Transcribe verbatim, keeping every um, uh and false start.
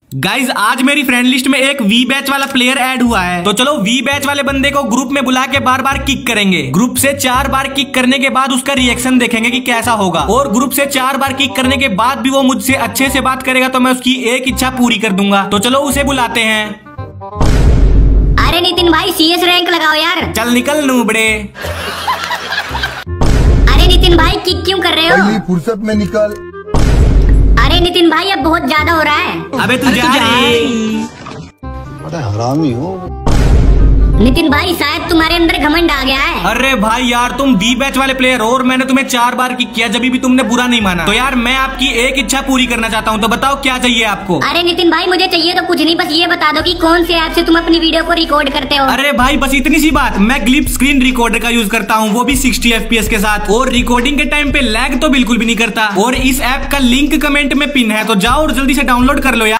Guys आज मेरी friend list में एक वी बैच वाला प्लेयर ऐड हुआ है, तो चलो वी बैच वाले बंदे को ग्रुप में बुला के बार बार किक करेंगे। ग्रुप से चार बार किक करने के बाद उसका रिएक्शन देखेंगे कि कैसा होगा, और ग्रुप से चार बार किक करने के बाद भी वो मुझसे अच्छे से बात करेगा तो मैं उसकी एक इच्छा पूरी कर दूंगा। तो चलो उसे बुलाते हैं। अरे नितिन भाई सीएस रैंक लगाओ यार। चल निकल नूबड़े। अरे नितिन भाई किक क्यों कर रहे हो? फुर्सत में निकल। अरे नितिन भाई अब बहुत ज्यादा हो रहा है। अबे तू जा रही। बड़ा हरामी हो नितिन भाई शायद तुम्हारे अंदर घमंड आ गया है। अरे भाई यार तुम वी बैच वाले प्लेयर हो और मैंने तुम्हें चार बार किक किया, जब भी तुमने बुरा नहीं माना। तो यार मैं आपकी एक इच्छा पूरी करना चाहता हूँ, तो बताओ क्या चाहिए आपको? अरे नितिन भाई मुझे चाहिए तो कुछ नहीं, बस ये बता दो कि कौन से ऐप से तुम अपनी वीडियो को रिकॉर्ड करते हो। अरे भाई बस इतनी सी बात, मैं ग्लिप स्क्रीन रिकॉर्डर का यूज करता हूँ, वो भी सिक्सटी एफ पी एस के साथ, और रिकॉर्डिंग के टाइम पे लैग तो बिल्कुल भी नहीं करता। और इस ऐप का लिंक कमेंट में पिन है, तो जाओ और जल्दी से डाउनलोड कर लो यार।